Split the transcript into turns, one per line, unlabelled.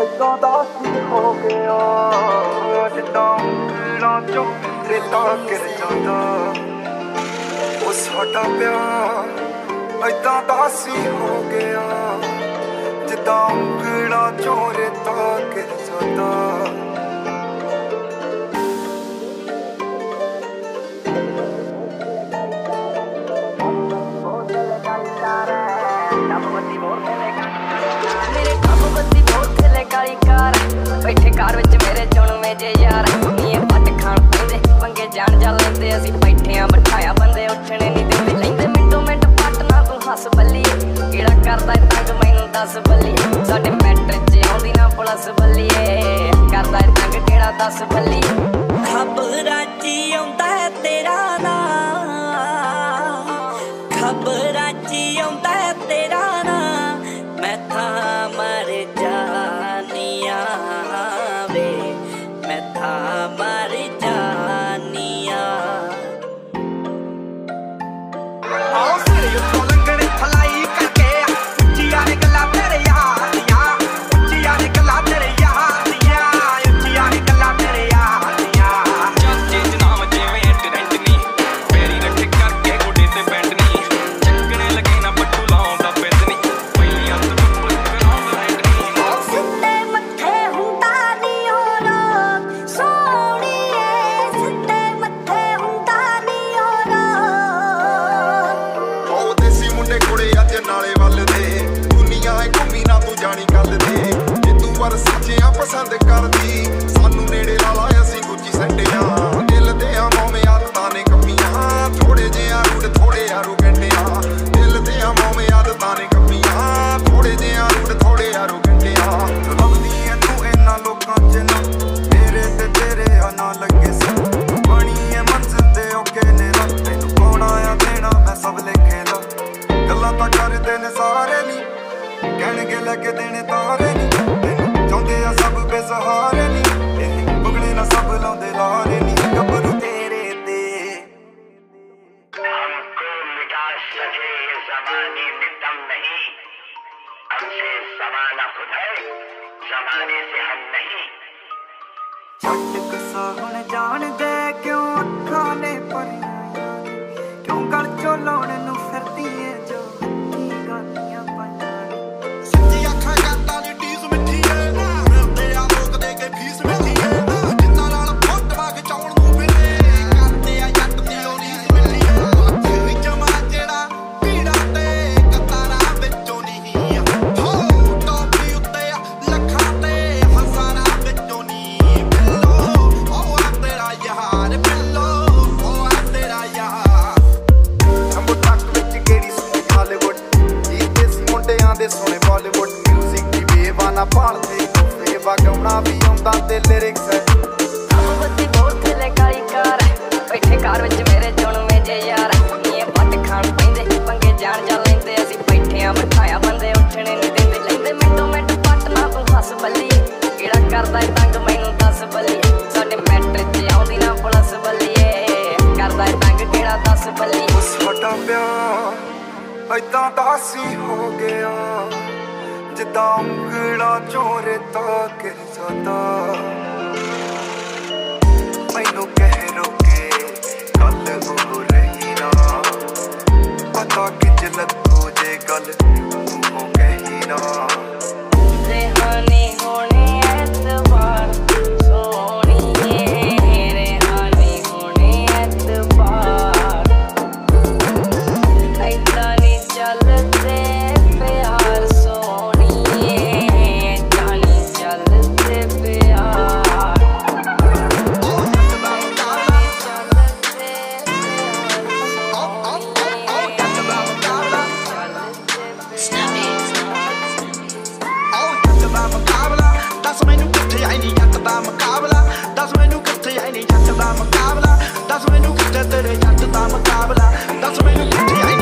ऐसा दासी हो गया जिदा कीड़ा चो रेता गिर जाता वो साडा प्यार ऐसा दासी हो गया जिदा कीड़ा चो रेता गिर जाता
बैठे कार विच मेरे चुनवे जे यार नी पट खाण पैंदे पंगे जान जा लैंदे असीं बैठे आ बिठाया बंदे उठने नहीं दिंदे लैंदे मिंटो मिंट पट ना तू हस बल्ली केड़ा करदा तंग मैनूं दस बल्ली साडे मैट्रिक च आउंदी ना पुलिस बल्लीए करदा तंग केड़ा दस बल्ली खबरां च आउंदा तेरा नाम खबरां च आउंदा तेरा नाम मैं था मर जानिया वे मैं था मर जानिया आओ सिरे तो लंगड़े फलाई करके उच्चिया ने गला तेरे यार दिया उच्चिया ने गला तेरे यार दिया उच्चिया ने गला तेरे यार दिया चाचे जनाब जिवें ट्रेंड नी फेरी रख करके गोडे ते बैंड नी चक्कने लगे ना पट्टू लाउंदा पिंड नी पहली हੱਥ पुल कराउंदा हैंड नी सिੱਧੇ ਮੱਥੇ ਹੁੰਦਾ ਨੀ ਉਹ ਲੋਕ ਸੋਹਣੀਏ ਸਿੱਧੇ ਮੱਥੇ ਹੁੰਦਾ ਨੀ ਉਹ ਲੋਕ
ਉਹ ਦੇਸੀ ਮੁੰਡੇ ਕੁੜੇ ਅੱਜ ਨਾਲੇ ਵੱਲ ਦੇ ਦੁਨੀਆ ਹੈ ਘੁੰਮੀ ਨਾ ਤੂੰ ਜਾਣੀ ਗੱਲ ਦੇ ਜੇ ਤੂੰ ਵਰ ਸੱਚਿਆਂ ਪਸੰਦ ਕਰਦੀ ਸਾਨੂੰ ਨੇੜੇ ਲਾ ਲਾ ਅਸੀਂ ਗੁੱਚੀ ਸੰਡਿਆਂ ਦਿਲ ਦੇ ਆ ਮੋਵੇਂ ਆਦਤਾਂ ਨੇ ਕਮੀਆਂ ਥੋੜੇ ਜਿਹਾ ਰੂੜ ਥੋੜੇ ਆਰੂ ਗੰਡਿਆਂ ਦਿਲ ਦੇ ਆ ਮੋਵੇਂ ਆਦਤਾਂ ਨੇ ਕਮੀਆਂ ਥੋੜੇ ਜਿਹਾ ਰੂੜ ਥੋੜੇ ਆਰੂ ਗੰਡਿਆਂ ਲੱਭਦੀ ਐ ਤੂੰ ਇਹਨਾਂ ਲੋਕਾਂ 'ਚ ਨਾ ਮੇਰੇ ਤੇ ਤੇਰੇ ਆ ਨਾ ਲੱਗੇ ਸੀ ਬਣੀ ਐ ਮੰਜ਼ਿਲ ਤੇ ਓਕੇ ਨੇ ਨਾ ਤੈਨੂੰ ਪਾਉਣਾ ਆ ਦੇਣਾ ਮੈਂ ਸਭ ਲਿਖੇ ਲਾ ਗੱਲਾਂ ਤਾਂ ਕਰਦੇ ਨੇ ਸਾਰੇ ਨੀ ਕਹਿਣਗੇ ਲੈ ਕੇ ਦੇਣੇ ਤਾਰੇ ਨੀ ਤੈਨੂੰ ਚਾਹੁੰਦੇ ਆ ਸਭ ਬੇਸਹਾਰੇ ਨੀ ਇਹ ਬਗਲੇ ਨਾ ਸਭ ਲਾਉਂਦੇ ਲਾਰੇ ਨੀ ਗੱਭਰੂ ਤੇਰੇ ਤੇ
हमको मिटा सके ये ज़माने में दम नहीं हमसे ज़माना खुद है ज़माने से हम नहीं
ਛੱਡ ਗੁੱਸਾ ਹੁਣ ਜਾਣਦੇ ਕਿਉਂ ਅੱਖਾਂ ਨੇ ਭਰੀਆਂ ਕਿਉਂ ਗਲ ਚੋਂ ਲਾਉਣ ਨੂੰ ਫਿਰਦੀ ਏ ਜੋ ਹੱਥੀਂ ਗਾਲੀਆਂ ਪਾਈਆਂ ਸੱਚੀ ਅੱਖਾਂ ਕਰਦਾ ਜੀ ਟੀਸ ਮਿੱਠੀ ਏ ਮਿਲਦੇ ਆ ਲੋਕ ਦੇ ਕੇ ਫੀਸ ਮਿੱਠੀ ਏ ਜਿੰਨਾ ਨਾਲ ਫੋਟੋਆਂ ਖਿਚਾਉਣ ਨੂੰ ਫਿਰੇ ਕਰਦੇ ਆ ਜੱਟ ਦੀ ਰੀਸ ਮਿੱਠੀ ਏ ਵਿੱਚ ਮਾ ਜਿਹੜਾ ਪੀੜਾ ਤੇ ਕਤਾਰਾਂ ਵਿੱਚੋਂ ਨਹੀਂ ਹੋ ਟੋਪੀ ਉੱਤੇ ਲੱਖਾਂ ਤੇ ਹਜ਼ਾਰਾਂ ਵਿੱਚੋਂ ਨਹੀਂ ਬਿੱਲੋ ਉਹ ਆ ਤੇਰਾ ਯਾਰ ਬਿੱਲੋ ਉਹ ਆ ਤੇਰਾ ਯਾਰ ਅੰਬੂ ਟੱਕ ਵਿੱਚ ਕਿਹੜੀ ਸੁਣੀ ਹਾਲੀਵੁੱਡ ਜੀਤੇ ਸੀ ਮੁੰਡਿਆਂ ਦੇ ਸੋਹਣੇ ਬਾਲੀਵੁੱਡ ਮਿਊਜ਼ਿਕ ਦੀ ਬੇਵਾਨਾ ਭਾਲਦੇ ਸੇਵਾ ਗਾਉਣਾ ਵੀ ਆਉਂਦਾ ਤੇ ਲਿਰਿਕਸ
ਬੱਤੀ ਬੋਰ ਥੱਲੇ ਕਾਲੀ ਕਾਰ ਬੈਠੇ ਕਾਰ ਵਿੱਚ ਮੇਰੇ ਚੁਣਵੇਂ ਜੇ ਯਾਰ ਨੀ ਪੱਟ ਖਾਣ ਪੈਂਦੇ ਪੰਗੇ ਜਾਣ ਜਾ ਲੈਂਦੇ ਅਸੀਂ ਬੈਠੇ ਆ ਬਿਠਾਇਆ ਬੰਦੇ ਉੱਠਣੇ ਨਹੀਂ ਦਿੰਦੇ ਲੈਂਦੇ ਮਿੰਟੋ ਮਿੰਟ ਪੱਟ ਨਾ ਤੂੰ ਹੱਸ ਬੱਲੀ ਕਿਹੜਾ ਕਰਦਾ ਤੰਗ ਮੈਨੂੰ ਦੱਸ ਬੱਲੀ ਸਾਡੇ ਮੈਟ੍ਰਿਕ ਚ ਆਉਂਦੀ ਨਾ ਪੁਲਿਸ ਬੱਲੀਏ ਕਰਦਾ ਤੰਗ ਕਿਹੜਾ ਦੱਸ ਬੱਲੀ
ਸਾਡਾ ਪਿਆਰ ਐਦਾਂ ਦਾਸੀ ਹੋ ਗਿਆ ਜਿੱਦਾਂ ਉਂਗਲਾਂ ਚੋਂ ਰੇਤਾ ਗਿਰ ਜਾਂਦਾ ਮੈਨੂੰ ਕਹਿ ਰੋਕੇ ਗੱਲ ਹੋ ਰਹੀ ਨਾ ਪਤਾ ਕਿ ਲੱਤੂ ਜੇ ਗੱਲ ਤੂੰ ਕਹੀ ਨਾ
रेहानी होने एतबार सोहणीए रेहानी होने एतबार ऐदा नी चलदे प्यार सोहणीए ऐदा नी चलदे प्यार ऐदा नी चलदे
ਮੁਕਾਬਲਾ ਦੱਸ ਮੈਨੂੰ ਕਿੱਥੇ ਆਈ ਨੀ ਜੱਟ ਦਾ ਮੁਕਾਬਲਾ ਦੱਸ ਮੈਨੂੰ ਕਿੱਥੇ ਆਈ ਨੀ ਜੱਟ ਦਾ ਮੁਕਾਬਲਾ ਦੱਸ ਮੈਨੂੰ ਕਿੱਥੇ ਤੇਰੇ ਜੱਟ ਦਾ ਮੁਕਾਬਲਾ ਦੱਸ ਮੈਨੂੰ ਕਿੱਥੇ